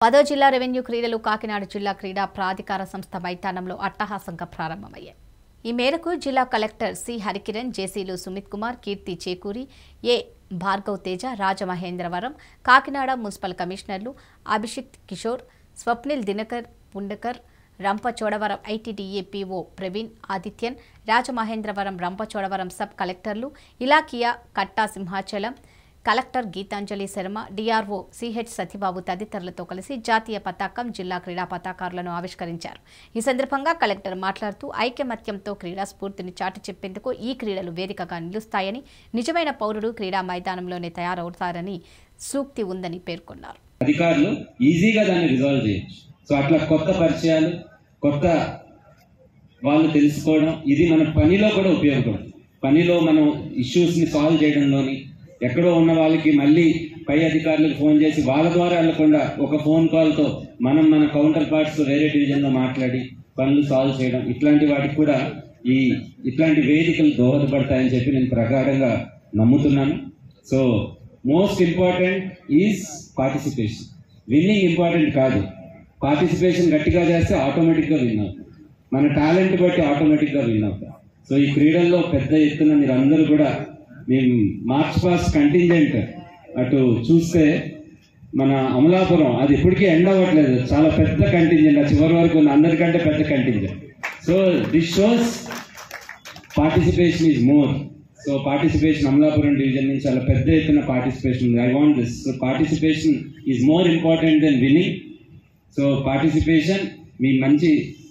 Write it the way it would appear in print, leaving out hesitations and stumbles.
10వ జిల్లా రెవెన్యూ క్రీడలు కాకినాడ జిల్లా క్రీడా ప్రాధికార సంస్థ మైదానంలో అట్టహాసంగా ప్రారంభమయ్యాయి. ఈ మేరకు జిల్లా కలెక్టర్ సి హరికిరణ్, జేసీలు సుమిత్ కుమార్, కీర్తి చేకూరి, ఏ భార్గవ్ తేజ, రాజమహేంద్రవరం, కాకినాడ మున్సిపల్ కమిషనర్లు Abhishik Kishore, Swapnil Dinakar Pundkar, Rampachodavaram ITDA PO Praveen Adityan, Rajamahendravaram Rampachodavaram sub కలెక్టర్లు Ilakiya Katta Simhachalam, collector Geetanjali Sharma, DRO CH Satibabu తదితరులతో కలిసి జాతీయ పతాకం, జిల్లా క్రీడా పతాకాలను ఆవిష్కరించారు. ఈ సందర్భంగా కలెక్టర్ మాట్లాడుతూ ఐకమత్యంతో క్రీడా స్ఫూర్తిని చాటి చెప్పేందుకు ఈ క్రీడలు వేదికగా నిలుస్తాయని, నిజమైన పౌరుడు క్రీడా మైదానంలోనే తయారవుతారని సూక్తి ఉందని పేర్కొన్నారు. అధికారులు ఈజీగా దాన్ని రిజాల్వ్ చేయొచ్చు. సో అట్లా కొత్త పరిచయాలు, కొత్త వాళ్ళు తెలుసుకోవడం, ఇది మన పనిలో కూడా ఉపయోగపడుతుంది. పనిలో మనం ఇష్యూస్ని సాల్వ్ చేయడంలోని ఎక్కడో ఉన్న వాళ్ళకి మళ్ళీ పై అధికారులకు ఫోన్ చేసి వాళ్ళ ద్వారా వెళ్లకుండా ఒక ఫోన్ కాల్తో మన కౌంటర్ పార్ట్స్ వేరే డివిజన్లో మాట్లాడి పనులు సాల్వ్ చేయడం, ఇట్లాంటి వాటికి కూడా ఇట్లాంటి వేదికలు దోహదపడతాయని చెప్పి నేను ప్రగాఢంగా నమ్ముతున్నాను. So most important is participation. Winning important కాదు, పార్టిసిపేషన్ గట్టిగా చేస్తే ఆటోమేటిక్గా విన్ అవుతాం. మన టాలెంట్ బట్టి ఆటోమేటిక్గా విన్ అవుతాం. సో ఈ క్రీడల్లో పెద్ద ఎత్తున మీరు అందరూ కూడా మేము మార్చ్ పాస్ట్ కంటింజెంట్ అటు చూస్తే మన అమలాపురం అది ఇప్పటికీ ఎండ్ అవ్వట్లేదు, చాలా పెద్ద కంటింజెంట్, ఆ చివరి వరకు ఉన్న అందరికంటే పెద్ద contingent. So this shows participation is more. So participation Amalapuram division నుంచి చాలా పెద్ద ఎత్తున పార్టిసిపేషన్ ఉంది. I want this. So participation is more important then winning. So participation మీ మంచి